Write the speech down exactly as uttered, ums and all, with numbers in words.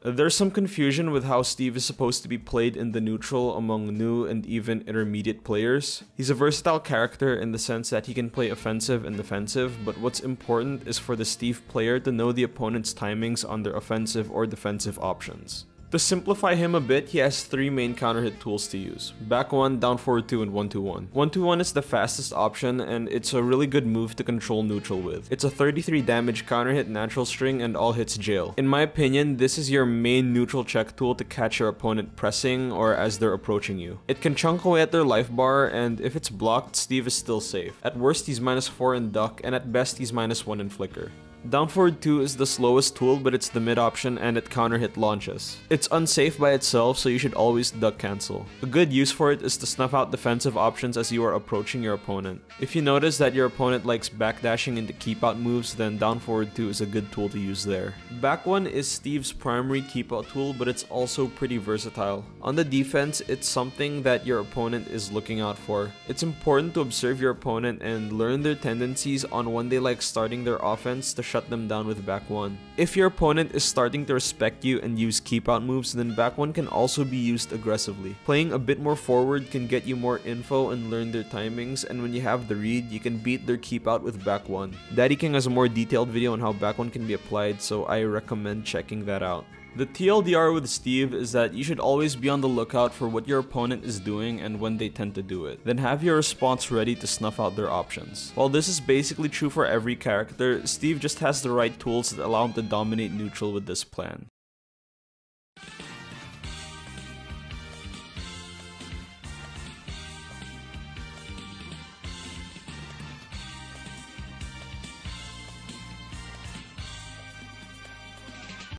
There's some confusion with how Steve is supposed to be played in the neutral among new and even intermediate players. He's a versatile character in the sense that he can play offensive and defensive, but what's important is for the Steve player to know the opponent's timings on their offensive or defensive options. To simplify him a bit, he has three main counter hit tools to use: back one, down forward two, and one two one. one two one is the fastest option, and it's a really good move to control neutral with. It's a thirty-three damage counter hit natural string and all hits jail. In my opinion, this is your main neutral check tool to catch your opponent pressing or as they're approaching you. It can chunk away at their life bar, and if it's blocked, Steve is still safe. At worst, he's minus four in duck, and at best, he's minus one in flicker. Down forward two is the slowest tool, but it's the mid option and it counter hit launches. It's unsafe by itself, so you should always duck cancel. A good use for it is to snuff out defensive options as you are approaching your opponent. If you notice that your opponent likes backdashing into keep out moves, then down forward two is a good tool to use there. Back one is Steve's primary keep out tool, but it's also pretty versatile. On the defense, it's something that your opponent is looking out for. It's important to observe your opponent and learn their tendencies on when they like starting their offense to shut them down with back one. If your opponent is starting to respect you and use keep out moves, then back one can also be used aggressively. Playing a bit more forward can get you more info and learn their timings, and when you have the read, you can beat their keep out with back one. Daddyking has a more detailed video on how back one can be applied, so I recommend checking that out. The T L D R with Steve is that you should always be on the lookout for what your opponent is doing and when they tend to do it. Then have your response ready to snuff out their options. While this is basically true for every character, Steve just has the right tools that allow him to dominate neutral with this plan.